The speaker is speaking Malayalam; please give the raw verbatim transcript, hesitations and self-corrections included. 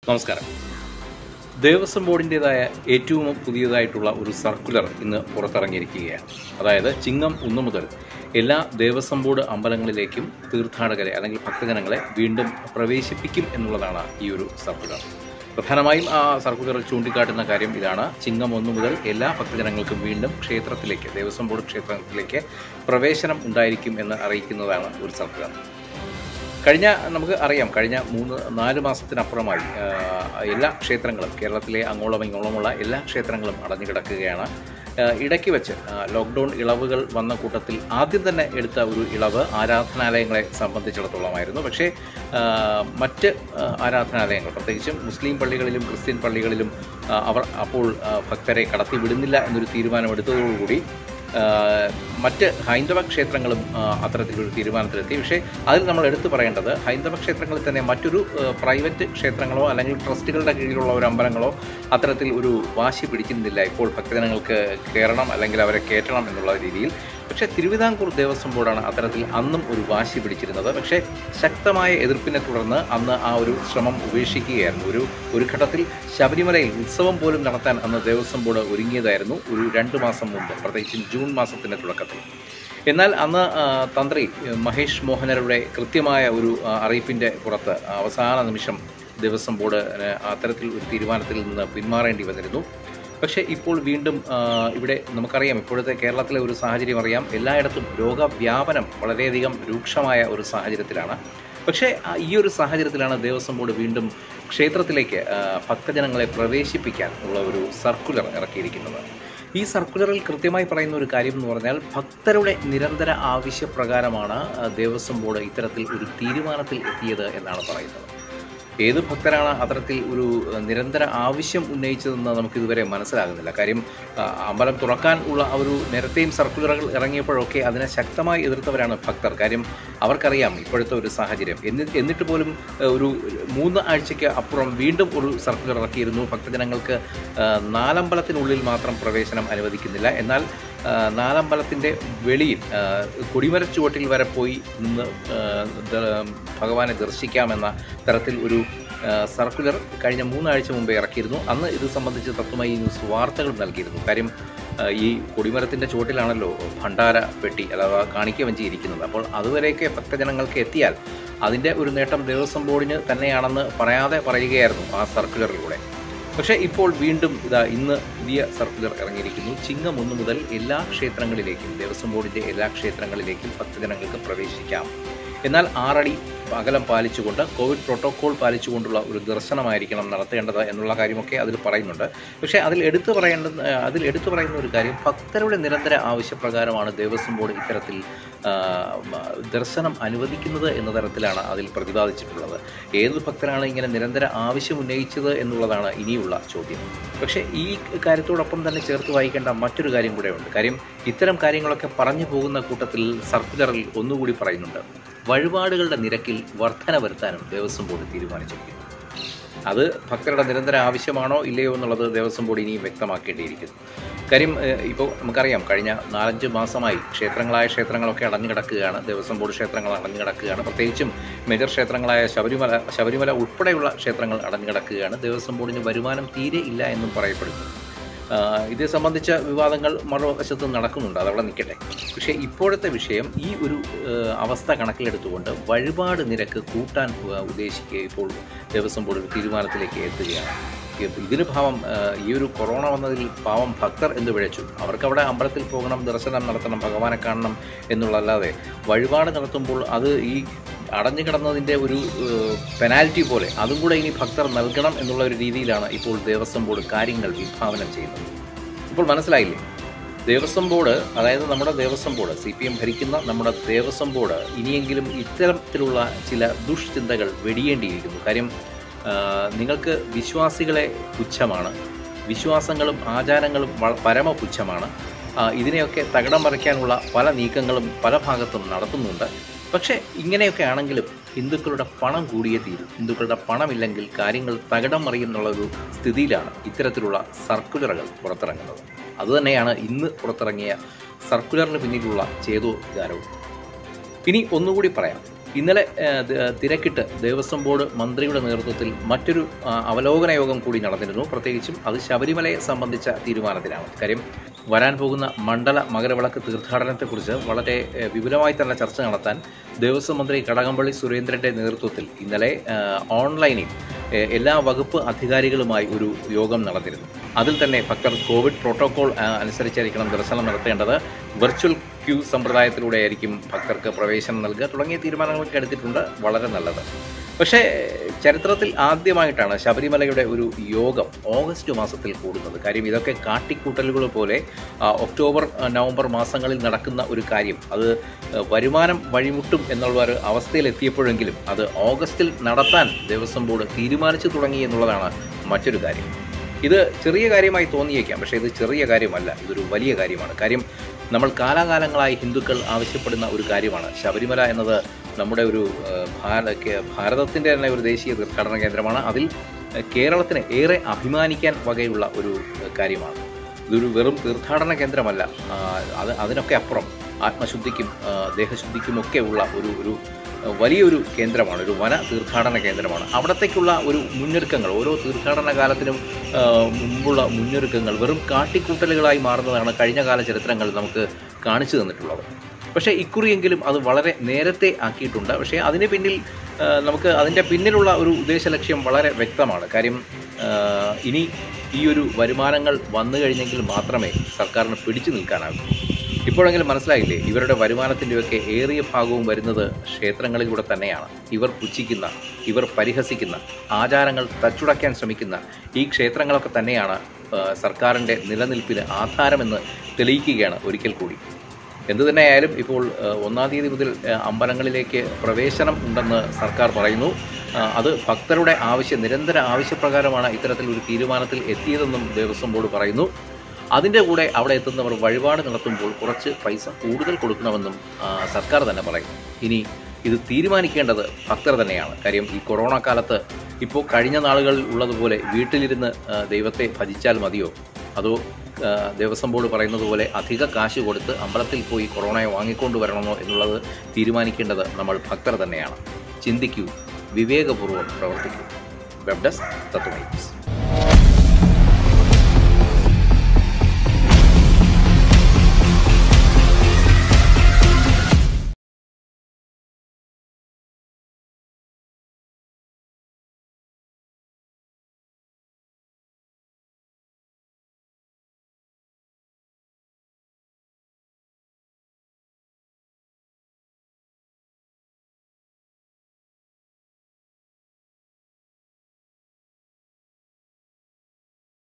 നമസ്കാരം. ദേവസ്വം ബോർഡിൻ്റേതായ ഏറ്റവും പുതിയതായിട്ടുള്ള ഒരു സർക്കുലർ ഇന്ന് പുറത്തിറങ്ങിയിരിക്കുകയാണ്. അതായത് ചിങ്ങം ഒന്ന് മുതൽ എല്ലാ ദേവസ്വം ബോർഡ് അമ്പലങ്ങളിലേക്കും തീർത്ഥാടകരെ അല്ലെങ്കിൽ ഭക്തജനങ്ങളെ വീണ്ടും പ്രവേശിപ്പിക്കും എന്നുള്ളതാണ് ഈ ഒരു സർക്കുലർ. പ്രധാനമായും ആ സർക്കുലറിൽ ചൂണ്ടിക്കാട്ടുന്ന കാര്യം ഇതാണ്: ചിങ്ങം ഒന്ന് മുതൽ എല്ലാ ഭക്തജനങ്ങൾക്കും വീണ്ടും ക്ഷേത്രത്തിലേക്ക്, ദേവസ്വം ബോർഡ് ക്ഷേത്രത്തിലേക്ക് പ്രവേശനം ഉണ്ടായിരിക്കും എന്ന് അറിയിക്കുന്നതാണ് ഒരു സർക്കുലർ. കഴിഞ്ഞ നമുക്ക് അറിയാം കഴിഞ്ഞ മൂന്ന് നാല് മാസത്തിനപ്പുറമായി എല്ലാ ക്ഷേത്രങ്ങളും, കേരളത്തിലെ അങ്ങോളം ഇങ്ങോളമുള്ള എല്ലാ ക്ഷേത്രങ്ങളും അടഞ്ഞു കിടക്കുകയാണ്. ഇടയ്ക്ക് വെച്ച് ലോക്ക്ഡൗൺ ഇളവുകൾ വന്ന കൂട്ടത്തിൽ ആദ്യം തന്നെ എടുത്ത ഒരു ഇളവ് ആരാധനാലയങ്ങളെ സംബന്ധിച്ചിടത്തോളമായിരുന്നു. പക്ഷേ മറ്റ് ആരാധനാലയങ്ങൾ, പ്രത്യേകിച്ചും മുസ്ലിം പള്ളികളിലും ക്രിസ്ത്യൻ പള്ളികളിലും അവർ അപ്പോൾ ഭക്തരെ കടത്തി വിടുന്നില്ല എന്നൊരു തീരുമാനമെടുത്തതോടുകൂടി മറ്റ് ഹൈന്ദവ ക്ഷേത്രങ്ങളും അത്തരത്തിലൊരു തീരുമാനത്തിലെത്തി. പക്ഷേ അതിൽ നമ്മൾ എടുത്തു പറയേണ്ടത്, ഹൈന്ദവ ക്ഷേത്രങ്ങളിൽ തന്നെ മറ്റൊരു പ്രൈവറ്റ് ക്ഷേത്രങ്ങളോ അല്ലെങ്കിൽ ട്രസ്റ്റുകളുടെ കീഴിലുള്ള ഒരു അമ്പലങ്ങളോ അത്തരത്തിൽ ഒരു വാശി പിടിക്കുന്നില്ല ഇപ്പോൾ ഭക്തജനങ്ങൾക്ക് കയറണം അല്ലെങ്കിൽ അവരെ കയറ്റണം എന്നുള്ള രീതിയിൽ. പക്ഷേ തിരുവിതാംകൂർ ദേവസ്വം ബോർഡാണ് അത്തരത്തിൽ അന്നും ഒരു വാശി പിടിച്ചിരുന്നത്. പക്ഷേ ശക്തമായ എതിർപ്പിനെ തുടർന്ന് അന്ന് ആ ഒരു ശ്രമം ഉപേക്ഷിക്കുകയായിരുന്നു. ഒരു ഒരു ഘട്ടത്തിൽ ശബരിമലയിൽ ഉത്സവം പോലും നടത്താൻ അന്ന് ദേവസ്വം ബോർഡ് ഒരുങ്ങിയതായിരുന്നു ഒരു രണ്ട് മാസം മുമ്പ്, പ്രത്യേകിച്ചും ജൂൺ മാസത്തിൻ്റെ തുടക്കത്തിൽ. എന്നാൽ അന്ന് തന്ത്രി മഹേഷ് മോഹനരുടെ കൃത്യമായ ഒരു അറിയിപ്പിൻ്റെ പുറത്ത് അവസാന നിമിഷം ദേവസ്വം ബോർഡ് അത്തരത്തിൽ ഒരു തീരുമാനത്തിൽ നിന്ന് പിന്മാറേണ്ടി വന്നിരുന്നു. പക്ഷേ ഇപ്പോൾ വീണ്ടും ഇവിടെ നമുക്കറിയാം, ഇപ്പോഴത്തെ കേരളത്തിലെ ഒരു സാഹചര്യം അറിയാം. എല്ലായിടത്തും രോഗവ്യാപനം വളരെയധികം രൂക്ഷമായ ഒരു സാഹചര്യത്തിലാണ്. പക്ഷേ ഈ ഒരു സാഹചര്യത്തിലാണ് ദേവസ്വം ബോർഡ് വീണ്ടും ക്ഷേത്രത്തിലേക്ക് ഭക്തജനങ്ങളെ പ്രവേശിപ്പിക്കാൻ ഉള്ള ഒരു സർക്കുലർ ഇറക്കിയിരിക്കുന്നത്. ഈ സർക്കുലറിൽ കൃത്യമായി പറയുന്ന ഒരു കാര്യം എന്ന് പറഞ്ഞാൽ, ഭക്തരുടെ നിരന്തര ആവശ്യപ്രകാരമാണ് ദേവസ്വം ബോർഡ് ഇത്തരത്തിൽ ഒരു തീരുമാനത്തിൽ എത്തിയത് എന്നാണ് പറയുന്നത്. ഏത് ഭക്തരാണ് അത്തരത്തിൽ ഒരു നിരന്തര ആവശ്യം ഉന്നയിച്ചതെന്ന് നമുക്കിതുവരെ മനസ്സിലാകുന്നില്ല. കാര്യം അമ്പലം തുറക്കാൻ ഉള്ള ഒരു നേരത്തെയും സർക്കുലറുകൾ ഇറങ്ങിയപ്പോഴൊക്കെ അതിനെ ശക്തമായി എതിർത്തവരാണ് ഭക്തർ. കാര്യം അവർക്കറിയാം ഇപ്പോഴത്തെ ഒരു സാഹചര്യം. എന്നി എന്നിട്ട് പോലും ഒരു മൂന്ന് ആഴ്ചയ്ക്ക് അപ്പുറം വീണ്ടും ഒരു സർക്കുലർ ഇറക്കിയിരുന്നു. ഭക്തജനങ്ങൾക്ക് നാലമ്പലത്തിനുള്ളിൽ മാത്രം പ്രവേശനം അനുവദിക്കുന്നില്ല, എന്നാൽ നാലമ്പലത്തിൻ്റെ വെളിയിൽ കൊടിമരച്ചുവട്ടിൽ വരെ പോയി നിന്ന് ഭഗവാനെ ദർശിക്കാമെന്ന തരത്തിൽ ഒരു സർക്കുലർ കഴിഞ്ഞ മൂന്നാഴ്ച മുമ്പേ ഇറക്കിയിരുന്നു. അന്ന് ഇത് സംബന്ധിച്ച് തത്വമയി ന്യൂസ് വാർത്തകൾ നൽകിയിരുന്നു. കാര്യം ഈ കൊടിമരത്തിൻ്റെ ചുവട്ടിലാണല്ലോ ഭണ്ഡാര പെട്ടി അഥവാ കാണിക്ക വഞ്ചി ഇരിക്കുന്നത്. അപ്പോൾ അതുവരെയൊക്കെ ഭക്തജനങ്ങൾക്ക് എത്തിയാൽ അതിൻ്റെ ഒരു നേട്ടം ദേവസ്വം ബോർഡിന് തന്നെയാണെന്ന് പറയാതെ പറയുകയായിരുന്നു ആ സർക്കുലറിലൂടെ. പക്ഷേ ഇപ്പോൾ വീണ്ടും ഇതാ ഇന്ന് പുതിയ സർക്കുലർ ഇറങ്ങിയിരിക്കുന്നു. ചിങ്ങം ഒന്ന് മുതൽ എല്ലാ ക്ഷേത്രങ്ങളിലേക്കും, ദേവസ്വം ബോർഡിൻ്റെ എല്ലാ ക്ഷേത്രങ്ങളിലേക്കും ഭക്തജനങ്ങൾക്ക് പ്രവേശിക്കാം. എന്നാൽ ആറടി അകലം പാലിച്ചുകൊണ്ട്, കോവിഡ് പ്രോട്ടോക്കോൾ പാലിച്ചുകൊണ്ടുള്ള ഒരു ദർശനമായിരിക്കണം നടത്തേണ്ടത് എന്നുള്ള കാര്യമൊക്കെ അതിൽ പറയുന്നുണ്ട്. പക്ഷേ അതിൽ എടുത്തു പറയേണ്ട അതിൽ എടുത്തു പറയുന്ന ഒരു കാര്യം, ഭക്തരുടെ നിരന്തര ആവശ്യപ്രകാരമാണ് ദേവസ്വം ബോർഡ് ഇത്തരത്തിൽ ദർശനം അനുവദിക്കുന്നത് എന്ന തരത്തിലാണ് അതിൽ പ്രതിപാദിച്ചിട്ടുള്ളത്. ഏത് ഭക്തരാണ് ഇങ്ങനെ നിരന്തര ആവശ്യം ഉന്നയിച്ചത് എന്നുള്ളതാണ് ഇനിയുള്ള ചോദ്യം. പക്ഷേ ഈ കാര്യത്തോടൊപ്പം തന്നെ ചേർത്ത് വായിക്കേണ്ട മറ്റൊരു കാര്യം കൂടെയുണ്ട്. കാര്യം ഇത്തരം കാര്യങ്ങളൊക്കെ പറഞ്ഞു പോകുന്ന കൂട്ടത്തിൽ സർക്കുലറിൽ ഒന്നുകൂടി പറയുന്നുണ്ട്: വഴിപാടുകളുടെ നിരക്കിൽ വർധന വരുത്താനും ദേവസ്വം ബോർഡ് തീരുമാനിച്ചിരിക്കുന്നു. അത് ഭക്തരുടെ നിരന്തര ആവശ്യമാണോ ഇല്ലയോ എന്നുള്ളത് ദേവസ്വം ബോർഡ് ഇനിയും വ്യക്തമാക്കേണ്ടിയിരിക്കുന്നു. കാര്യം ഇപ്പോൾ നമുക്കറിയാം, കഴിഞ്ഞ നാലഞ്ച് മാസമായി ക്ഷേത്രങ്ങളായ ക്ഷേത്രങ്ങളൊക്കെ അടഞ്ഞു കിടക്കുകയാണ്. ദേവസ്വം ബോർഡ് ക്ഷേത്രങ്ങൾ അടഞ്ഞു കിടക്കുകയാണ്. പ്രത്യേകിച്ചും മേജർ ക്ഷേത്രങ്ങളായ ശബരിമല ശബരിമല ഉൾപ്പെടെയുള്ള ക്ഷേത്രങ്ങൾ അടഞ്ഞു കിടക്കുകയാണ്. ദേവസ്വം ബോർഡിന് വരുമാനം തീരെ ഇല്ല എന്നും പറയപ്പെടുന്നു. ഇത് സംബന്ധിച്ച വിവാദങ്ങൾ മറുവശത്ത് നടക്കുന്നുണ്ട്, അതവിടെ നിൽക്കട്ടെ. പക്ഷേ ഇപ്പോഴത്തെ വിഷയം ഈ ഒരു അവസ്ഥ കണക്കിലെടുത്തുകൊണ്ട് വഴിപാട് നിരക്ക് കൂട്ടാൻ ഉദ്ദേശിക്കുക ഇപ്പോൾ ദേവസ്വം ബോർഡ് ഒരു തീരുമാനത്തിലേക്ക് എത്തുകയാണ്. ഇതിന് പാവം ഈ ഒരു കൊറോണ വന്നതിൽ പാവം ഭക്തർ എന്ത് പിഴച്ചു. അവർക്കവിടെ അമ്പലത്തിൽ പോകണം, ദർശനം നടത്തണം, ഭഗവാനെ കാണണം എന്നുള്ളതല്ലാതെ വഴിപാട് നടത്തുമ്പോൾ അത് ഈ അടഞ്ഞു കിടന്നതിൻ്റെ ഒരു പെനാൽറ്റി പോലെ അതും കൂടെ ഇനി ഭക്തർ നൽകണം എന്നുള്ള ഒരു രീതിയിലാണ് ഇപ്പോൾ ദേവസ്വം ബോർഡ് കാര്യങ്ങൾ വിഭാവനം ചെയ്യുന്നത്. ഇപ്പോൾ മനസ്സിലായില്ലേ? ദേവസ്വം ബോർഡ്, അതായത് നമ്മുടെ Devaswom board, C P M ഭരിക്കുന്ന നമ്മുടെ ദേവസ്വം ബോർഡ് ഇനിയെങ്കിലും ഇത്തരത്തിലുള്ള ചില ദുഷ്ചിന്തകൾ വെടിയേണ്ടിയിരിക്കുന്നു. കാര്യം നിങ്ങൾക്ക് വിശ്വാസികളെ പുച്ഛമാണ്, വിശ്വാസങ്ങളും ആചാരങ്ങളും പരമപുച്ഛമാണ്. ഇതിനെയൊക്കെ തകിടം മറിക്കാനുള്ള പല നീക്കങ്ങളും പല ഭാഗത്തും നടത്തുന്നുണ്ട്. പക്ഷേ ഇങ്ങനെയൊക്കെ ആണെങ്കിലും ഹിന്ദുക്കളുടെ പണം കൂടിയേ തീരും. ഹിന്ദുക്കളുടെ പണമില്ലെങ്കിൽ കാര്യങ്ങൾ തകിടം മറിയുന്നുള്ളൊരു സ്ഥിതിയിലാണ് ഇത്തരത്തിലുള്ള സർക്കുലറുകൾ പുറത്തിറങ്ങുന്നത്. അതുതന്നെയാണ് ഇന്ന് പുറത്തിറങ്ങിയ സർക്കുലറിന് പിന്നിലുള്ള ചേതോ വികാരവും. ഇനി ഒന്നുകൂടി പറയാം, ഇന്നലെ തിരക്കിട്ട് ദേവസ്വം ബോർഡ് മന്ത്രിയുടെ നേതൃത്വത്തിൽ മറ്റൊരു അവലോകന യോഗം കൂടി നടന്നിരുന്നു. പ്രത്യേകിച്ചും അത് ശബരിമലയെ സംബന്ധിച്ച തീരുമാനത്തിലാണ്. കാര്യം വരാൻ പോകുന്ന മണ്ഡല മകരവിളക്ക് തീർത്ഥാടനത്തെക്കുറിച്ച് വളരെ വിപുലമായി തന്നെ ചർച്ച നടത്താൻ ദേവസ്വം മന്ത്രി കടകംപള്ളി സുരേന്ദ്രൻ്റെ നേതൃത്വത്തിൽ ഇന്നലെ ഓൺലൈനിൽ എല്ലാ വകുപ്പ് അധികാരികളുമായി ഒരു യോഗം നടന്നിരുന്നു. അതിൽ തന്നെ ഭക്തർ കോവിഡ് പ്രോട്ടോകോൾ അനുസരിച്ചായിരിക്കണം ദർശനം നടത്തേണ്ടത്, വെർച്വൽ ക്യൂ സമ്പ്രദായത്തിലൂടെയായിരിക്കും ഭക്തർക്ക് പ്രവേശനം നൽകുക തുടങ്ങിയ തീരുമാനങ്ങളൊക്കെ എടുത്തിട്ടുണ്ട്. വളരെ നല്ലത്. പക്ഷേ ചരിത്രത്തിൽ ആദ്യമായിട്ടാണ് ശബരിമലയുടെ ഒരു യോഗം ഓഗസ്റ്റ് മാസത്തിൽ കൂടുന്നത്. കാര്യം ഇതൊക്കെ കാട്ടിക്കൂട്ടലുകൾ പോലെ ഒക്ടോബർ നവംബർ മാസങ്ങളിൽ നടക്കുന്ന ഒരു കാര്യം അത് വരുമാനം വഴിമുട്ടും എന്നുള്ള ഒരു അവസ്ഥയിലെത്തിയപ്പോഴെങ്കിലും അത് ഓഗസ്റ്റിൽ നടത്താൻ ദേവസ്വം ബോർഡ് തീരുമാനിച്ചു തുടങ്ങി എന്നുള്ളതാണ് മറ്റൊരു കാര്യം. ഇത് ചെറിയ കാര്യമായി തോന്നിയേക്കാം, പക്ഷേ ഇത് ചെറിയ കാര്യമല്ല, ഇതൊരു വലിയ കാര്യമാണ്. കാര്യം നമ്മൾ കാലാകാലങ്ങളായി ഹിന്ദുക്കൾ ആവശ്യപ്പെടുന്ന ഒരു കാര്യമാണ്. ശബരിമല എന്നത് നമ്മുടെ ഒരു ഭാരതത്തിൻ്റെ തന്നെ ഒരു ദേശീയ തീർത്ഥാടന കേന്ദ്രമാണ്. അതിൽ കേരളത്തിന് ഏറെ അഭിമാനിക്കാൻ വകയുള്ള ഒരു കാര്യമാണ്. ഇതൊരു വെറും തീർത്ഥാടന കേന്ദ്രമല്ല, അത് അതിനൊക്കെ അപ്പുറം ആത്മശുദ്ധിക്കും ദേഹശുദ്ധിക്കുമൊക്കെ ഉള്ള ഒരു ഒരു വലിയൊരു കേന്ദ്രമാണ്, ഒരു വന തീർത്ഥാടന കേന്ദ്രമാണ്. അവിടത്തേക്കുള്ള ഒരു മുന്നൊരുക്കങ്ങൾ ഓരോ തീർത്ഥാടന കാലത്തിനും മുമ്പുള്ള മുന്നൊരുക്കങ്ങൾ വെറും കാട്ടിക്കൂട്ടലുകളായി മാറുന്നതാണ് കഴിഞ്ഞ കാല ചരിത്രങ്ങൾ നമുക്ക് കാണിച്ചു തന്നിട്ടുള്ളത്. പക്ഷേ ഇക്കുറിയെങ്കിലും അത് വളരെ നേരത്തെ ആക്കിയിട്ടുണ്ട്. പക്ഷേ അതിന് പിന്നിൽ നമുക്ക് അതിൻ്റെ പിന്നിലുള്ള ഒരു ഉദ്ദേശ ലക്ഷ്യം വളരെ വ്യക്തമാണ്. കാര്യം ഇനി ഈ ഒരു വരുമാനങ്ങൾ വന്നു കഴിഞ്ഞെങ്കിൽ മാത്രമേ സർക്കാരിന് പിടിച്ചു നിൽക്കാനാകൂ. ഇപ്പോഴെങ്കിലും മനസ്സിലായില്ലേ, ഇവരുടെ വരുമാനത്തിൻ്റെയൊക്കെ ഏറിയ ഭാഗവും വരുന്നത് ക്ഷേത്രങ്ങളിലൂടെ തന്നെയാണ്. ഇവർ പുച്ഛിക്കുന്ന, ഇവർ പരിഹസിക്കുന്ന, ആചാരങ്ങൾ തച്ചുടയ്ക്കാൻ ശ്രമിക്കുന്ന ഈ ക്ഷേത്രങ്ങളൊക്കെ തന്നെയാണ് സർക്കാരിൻ്റെ നിലനിൽപ്പിന് ആധാരമെന്ന് തെളിയിക്കുകയാണ് ഒരിക്കൽ കൂടി. എന്തു തന്നെയായാലും ഇപ്പോൾ ഒന്നാം തീയതി മുതൽ അമ്പലങ്ങളിലേക്ക് പ്രവേശനം ഉണ്ടെന്ന് സർക്കാർ പറയുന്നു. അത് ഭക്തരുടെ ആവശ്യം നിരന്തര ആവശ്യപ്രകാരമാണ് ഇത്തരത്തിലൊരു തീരുമാനത്തിൽ എത്തിയതെന്നും ദേവസ്വം ബോർഡ് പറയുന്നു. അതിൻ്റെ കൂടെ അവിടെ എത്തുന്നവർ വഴിപാട് നടത്തുമ്പോൾ കുറച്ച് പൈസ കൂടുതൽ കൊടുക്കണമെന്നും സർക്കാർ തന്നെ പറയും. ഇനി ഇത് തീരുമാനിക്കേണ്ടത് ഭക്തർ തന്നെയാണ്. കാര്യം ഈ കൊറോണ കാലത്ത് ഇപ്പോൾ കഴിഞ്ഞ നാളുകളിൽ ഉള്ളതുപോലെ വീട്ടിലിരുന്ന് ദൈവത്തെ ഭജിച്ചാൽ മതിയോ, അതോ ദേവസ്വം ബോർഡ് പറയുന്നത് പോലെ അധിക കാശ് കൊടുത്ത് അമ്പലത്തിൽ പോയി കൊറോണയെ വാങ്ങിക്കൊണ്ട് വരണമെന്നോ എന്നുള്ളത് തീരുമാനിക്കേണ്ടത് നമ്മൾ ഭക്തർ തന്നെയാണ്. ചിന്തിക്കൂ, വിവേകപൂർവ്വം പ്രവർത്തിക്കൂ. Web desk Tatwamayi news.